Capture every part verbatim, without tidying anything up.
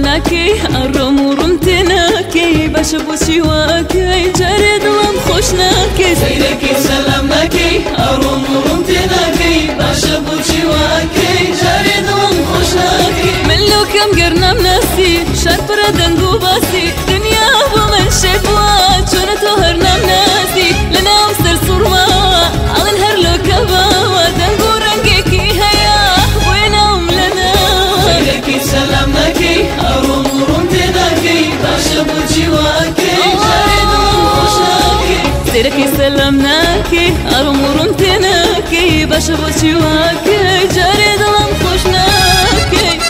ناكي أرم ورمتي ناكي باش بوشي واكي جاري دلم خوش ناكي سيركي سلام ناكي أرم ورمتي ناكي باش بوشي واكي جاري دلم خوش ناكي من لو كم قرنا مناسي شار بردنقو باسي دنيا ومن شبوا شونتو هرنا مناسي لنا ومسر صورما على نهر لو كباوا دنقو رنقيكي هيا بوينا وملنا سيركي سلام ناكي أرم ورمتي ناكي باش بوشي واكي جاري دلم خوش ناكي سيركي سلام ناكي أرم ورمتي ناكي باش بوشي واكي جاري دلم خوش ناكي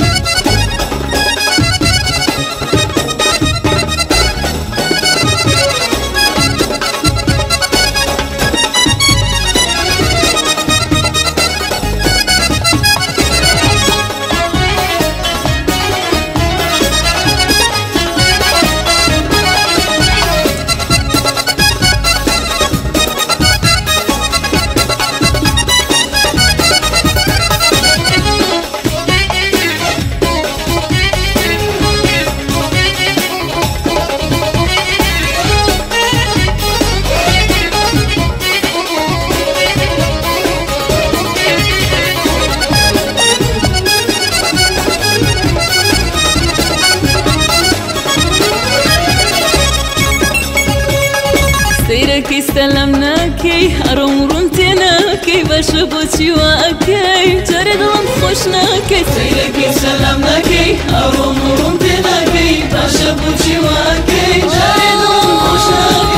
سيركي سلامناكي أرم ورمتناكي باش بوشي واكي جاري دلم خوش ناكي سيركي سلامناكي أرم ورمتناكي باش بوشي واكي جاري دلم خوش ناكي